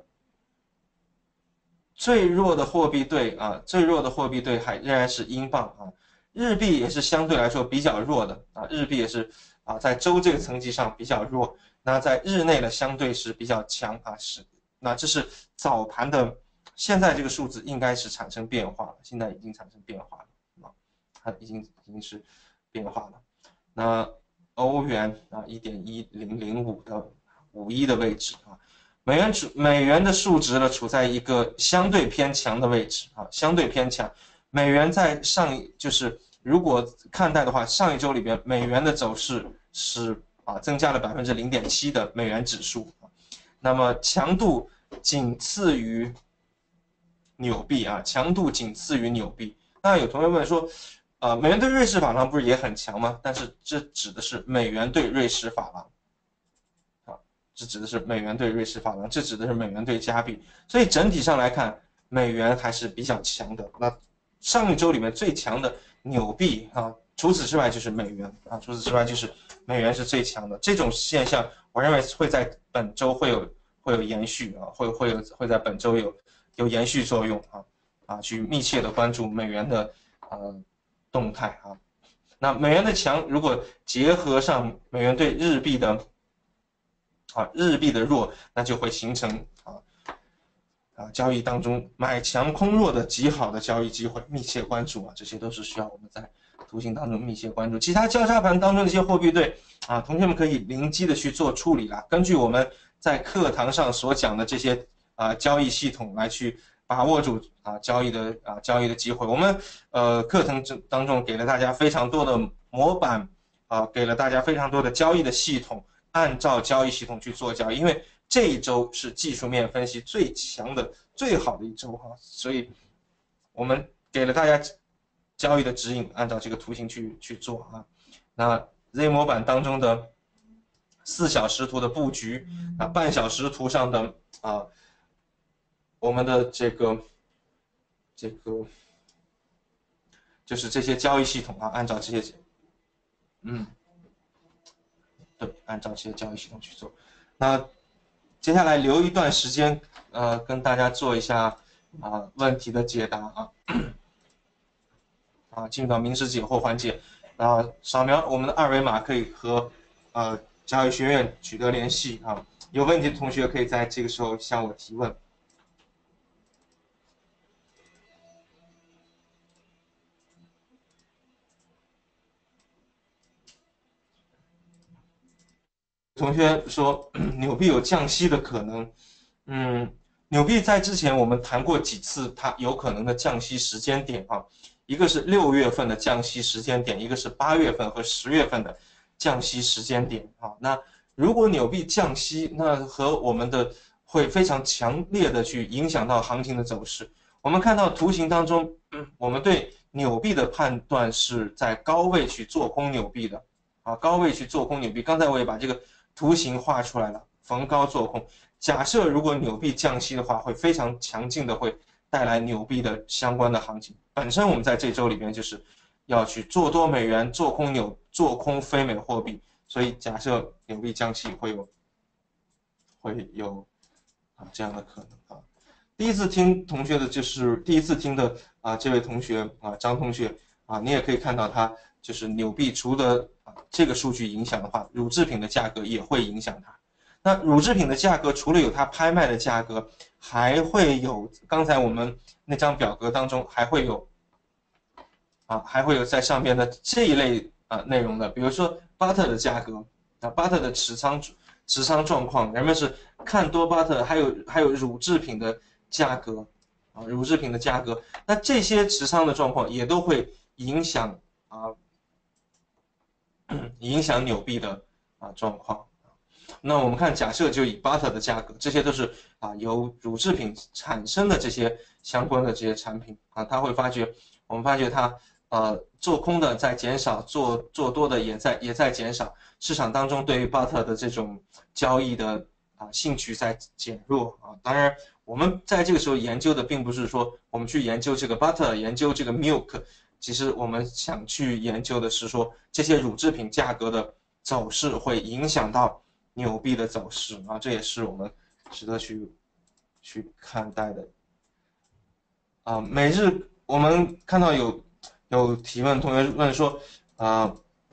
最弱的货币对啊，最弱的货币对还仍然是英镑啊，日币也是相对来说比较弱的啊，日币也是啊在周这个层级上比较弱，那在日内呢相对是比较强啊，是那这是早盘的，现在这个数字应该是产生变化了，现在已经产生变化了啊，它已经已经是变化了。那欧元啊 一点一零零五 的五一的位置啊。美元指美元的数值呢，处在一个相对偏强的位置啊，相对偏强。美元在上一就是如果看待的话，上一周里边美元的走势是啊增加了百分之零点七的美元指数啊，那么强度仅次于纽币啊，强度仅次于纽币。那有同学问说，啊，美元对瑞士法郎不是也很强吗？但是这指的是美元对瑞士法郎。这指的是美元对瑞士法郎，这指的是美元对加币，所以整体上来看，美元还是比较强的。那上一周里面最强的纽币啊，除此之外就是美元啊，除此之外就是美元是最强的。这种现象，我认为会在本周会有会有延续啊，会会有会在本周有有延续作用啊啊，去密切的关注美元的呃动态啊。那美元的强，如果结合上美元对日币的啊，日币的弱，那就会形成啊啊交易当中买强空弱的极好的交易机会，密切关注啊，这些都是需要我们在图形当中密切关注。其他交叉盘当中的一些货币对啊，同学们可以灵机的去做处理啦，根据我们在课堂上所讲的这些啊交易系统来去把握住啊交易的啊交易的机会。我们呃课程当中给了大家非常多的模板啊，给了大家非常多的交易的系统。按照交易系统去做交易，因为这一周是技术面分析最强的、最好的一周哈，所以我们给了大家交易的指引，按照这个图形去去做啊。那 Z 模板当中的四小时图的布局啊，半小时图上的啊，我们的这个这个就是这些交易系统啊，按照这些嗯。对，按照这些交易系统去做。那接下来留一段时间，呃，跟大家做一下啊、呃、问题的解答啊。啊，进入到名师解惑环节，啊，扫描我们的二维码可以和呃交易学院取得联系啊。有问题的同学可以在这个时候向我提问。同学说纽币有降息的可能，嗯，纽币在之前我们谈过几次它有可能的降息时间点啊，一个是六月份的降息时间点，一个是八月份和十月份的降息时间点啊。那如果纽币降息，那和我们的会非常强烈的去影响到行情的走势。我们看到图形当中，我们对纽币的判断是在高位去做空纽币的啊，高位去做空纽币。刚才我也把这个图形画出来了，逢高做空。假设如果纽币降息的话，会非常强劲的会带来纽币的相关的行情。本身我们在这周里边就是要去做多美元，做空纽，做空非美货币，所以假设纽币降息会有会有啊这样的可能啊。第一次听同学的就是第一次听的啊这位同学啊张同学啊，你也可以看到他就是纽币除了啊这个数据影响的话，乳制品的价格也会影响它。那乳制品的价格除了有它拍卖的价格，还会有刚才我们那张表格当中还会有啊还会有在上边的这一类啊内容的，比如说 butter 的价格啊 butter 的持仓持仓状况，人们是看多 butter， 还有还有乳制品的价格啊乳制品的价格，那这些持仓的状况也都会影响啊影响纽币的啊状况。那我们看，假设就以 butter 的价格，这些都是啊由乳制品产生的这些相关的这些产品啊，它会发觉，我们发觉它呃做空的在减少，做做多的也在也在减少，市场当中对于 butter 的这种交易的啊兴趣在减弱啊。当然，我们在这个时候研究的并不是说我们去研究这个 butter， 研究这个 milk， 其实我们想去研究的是说这些乳制品价格的走势会影响到纽币的走势啊，这也是我们值得去去看待的啊。每日我们看到有有提问，同学问说啊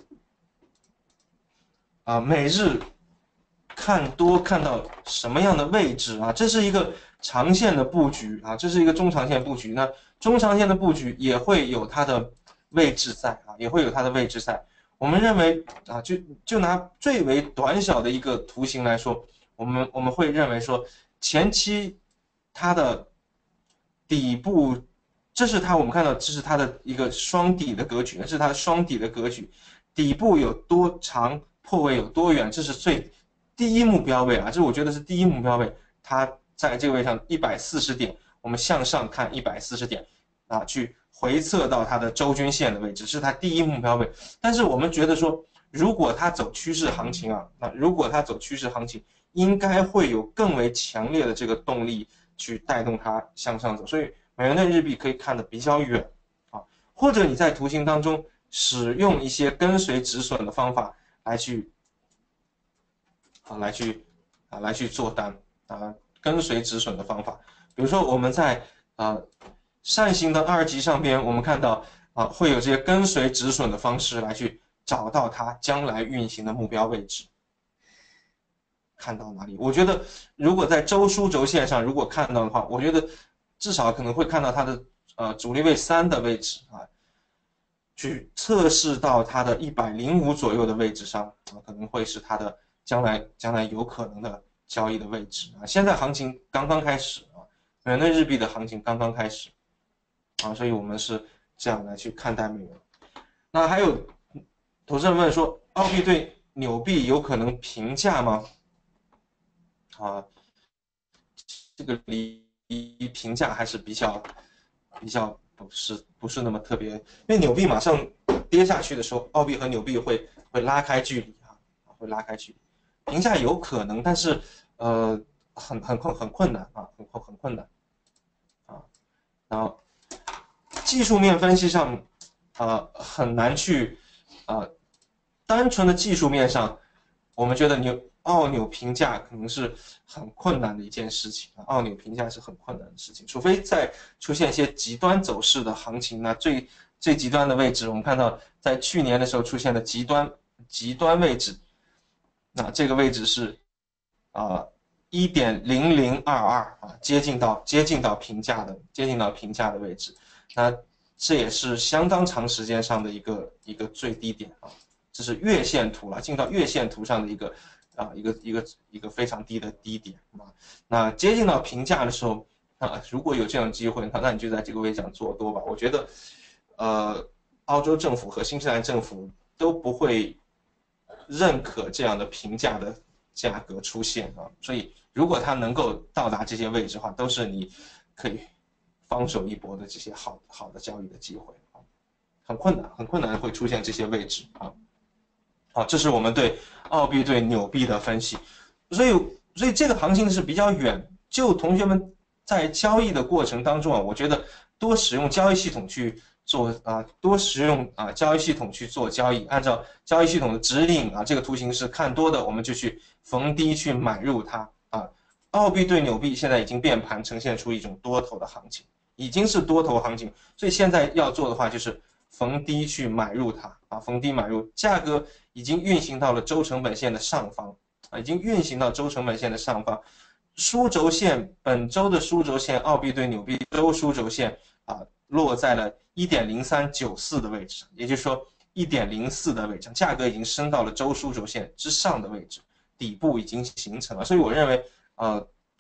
啊，每日看多看到什么样的位置啊？这是一个长线的布局啊，这是一个中长线布局。那中长线的布局也会有它的位置在啊，也会有它的位置在。我们认为啊，就就拿最为短小的一个图形来说，我们我们会认为说，前期它的底部，这是它我们看到这是它的一个双底的格局，这是它双底的格局，底部有多长，破位有多远，这是最第一目标位啊，这我觉得是第一目标位，它在这个位上一百四十点，我们向上看一百四十点啊，去回测到它的周均线的位置，是它第一目标位。但是我们觉得说，如果它走趋势行情啊，那如果它走趋势行情，应该会有更为强烈的这个动力去带动它向上走。所以美元兑日币可以看得比较远啊，或者你在图形当中使用一些跟随止损的方法来去啊来去啊来去做单啊，跟随止损的方法，比如说我们在啊扇形的二级上边，我们看到啊会有这些跟随止损的方式来去找到它将来运行的目标位置。看到哪里？我觉得如果在周枢轴线上如果看到的话，我觉得至少可能会看到它的呃阻力位三的位置啊，去测试到它的一百零五左右的位置上啊，可能会是它的将来将来有可能的交易的位置啊。现在行情刚刚开始啊，美元兑日币的行情刚刚开始啊，所以我们是这样来去看待美元。那还有投资人问说，澳币对纽币有可能平价吗？啊，这个离平价还是比较比较不是不是那么特别，因为纽币马上跌下去的时候，澳币和纽币会会拉开距离啊，会拉开距离。平价有可能，但是呃很很困很困难啊，很很很困难啊。然后技术面分析上，呃很难去呃单纯的技术面上，我们觉得纽澳纽平价可能是很困难的一件事情啊，澳纽平价是很困难的事情，除非在出现一些极端走势的行情。那最最极端的位置，我们看到在去年的时候出现的极端极端位置，那这个位置是啊一点零零二二啊，接近到接近到平价的接近到平价的位置，那这也是相当长时间上的一个一个最低点啊，这是月线图了，进到月线图上的一个。啊，一个一个一个非常低的低点啊，那接近到平价的时候啊，如果有这样的机会，那你就在这个位置上做多吧。我觉得，呃，澳洲政府和新西兰政府都不会认可这样的平价的价格出现啊，所以如果它能够到达这些位置的话，都是你可以放手一搏的这些好好的交易的机会啊，很困难，很困难会出现这些位置啊。好，这是我们对澳币对纽币的分析，所以所以这个行情是比较远。就同学们在交易的过程当中啊，我觉得多使用交易系统去做啊，多使用啊交易系统去做交易，按照交易系统的指引啊，这个图形是看多的，我们就去逢低去买入它啊。澳币对纽币现在已经变盘，呈现出一种多头的行情，已经是多头行情，所以现在要做的话就是逢低去买入它啊，逢低买入，价格已经运行到了周成本线的上方啊，已经运行到周成本线的上方。枢轴线本周的枢轴线，澳币对纽币周枢轴线啊，落在了 一点零三九四 的位置上，也就是说 一点零四 的位置上，价格已经升到了周枢轴线之上的位置，底部已经形成了。所以我认为，呃，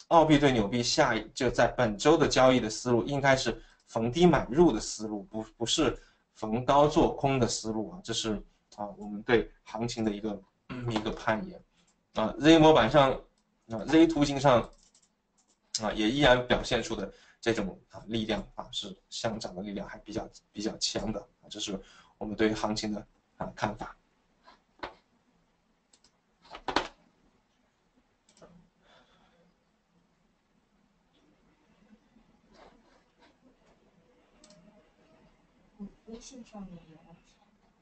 澳币对纽币下一就在本周的交易的思路应该是逢低买入的思路，不不是逢高做空的思路啊，这是啊我们对行情的一个、嗯、一个判言啊。Z 模板上啊 Z 图形上啊也依然表现出的这种啊力量啊是上涨的力量还比较比较强的啊，这是我们对行情的啊看法。 微信上面有问题。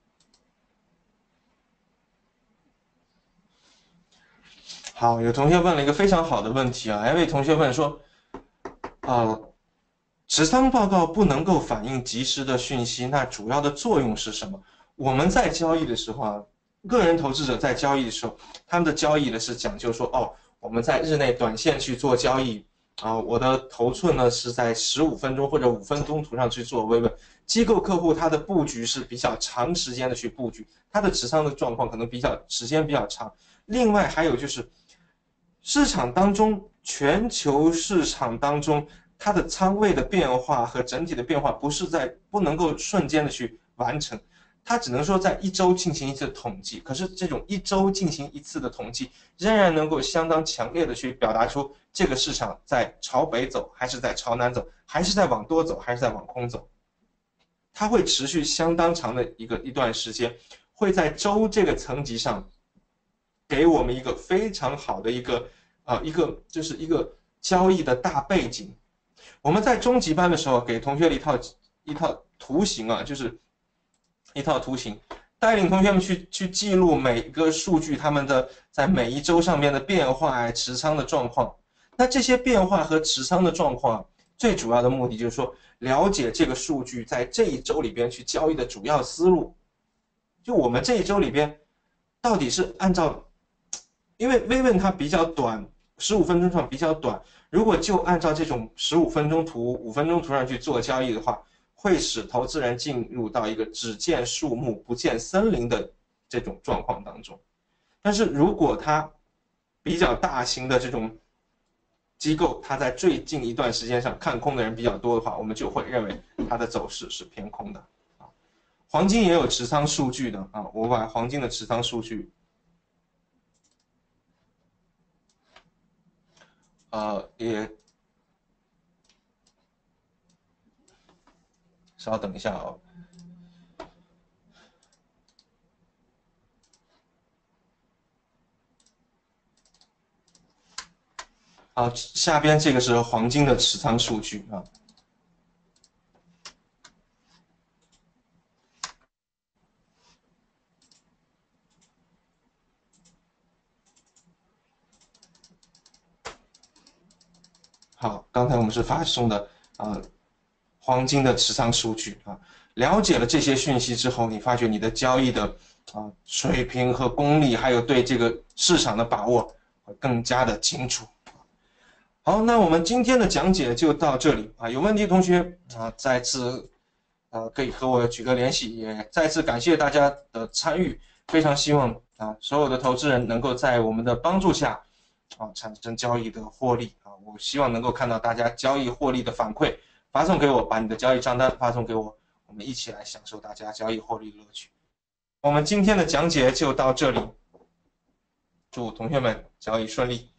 好，有同学问了一个非常好的问题啊，一位同学问说，啊，持仓报告不能够反映及时的讯息，那主要的作用是什么？我们在交易的时候啊，个人投资者在交易的时候，他们的交易呢是讲究说，哦，我们在日内短线去做交易啊，我的头寸呢是在十五分钟或者五分钟图上去做微问。机构客户他的布局是比较长时间的去布局，他的持仓的状况可能比较时间比较长。另外还有就是市场当中，全球市场当中，它的仓位的变化和整体的变化不是在不能够瞬间的去完成，它只能说在一周进行一次统计。可是这种一周进行一次的统计，仍然能够相当强烈的去表达出这个市场在朝北走，还是在朝南走，还是在往多走，还是在往空走。它会持续相当长的一个一段时间，会在周这个层级上给我们一个非常好的一个啊、呃、一个就是一个交易的大背景。我们在中级班的时候给同学一套一套图形啊，就是一套图形，带领同学们去去记录每个数据他们的在每一周上面的变化、持仓的状况。那这些变化和持仓的状况，最主要的目的就是说，了解这个数据在这一周里边去交易的主要思路。就我们这一周里边，到底是按照，因为微问它比较短，十五分钟上比较短，如果就按照这种十五分钟图、五分钟图上去做交易的话，会使投资人进入到一个只见树木不见森林的这种状况当中。但是如果它比较大型的这种机构，它在最近一段时间上看空的人比较多的话，我们就会认为它的走势是偏空的。啊，黄金也有持仓数据的啊，我把黄金的持仓数据，呃，也稍等一下哦。啊，下边这个是黄金的持仓数据啊。好，刚才我们是发送的啊黄金的持仓数据啊。了解了这些讯息之后，你发觉你的交易的啊水平和功力，还有对这个市场的把握会更加的清楚。好，那我们今天的讲解就到这里啊。有问题的同学啊，再次啊可以和我取得联系，也再次感谢大家的参与。非常希望啊所有的投资人能够在我们的帮助下啊产生交易的获利啊。我希望能够看到大家交易获利的反馈，发送给我，把你的交易账单发送给我，我们一起来享受大家交易获利的乐趣。我们今天的讲解就到这里，祝同学们交易顺利。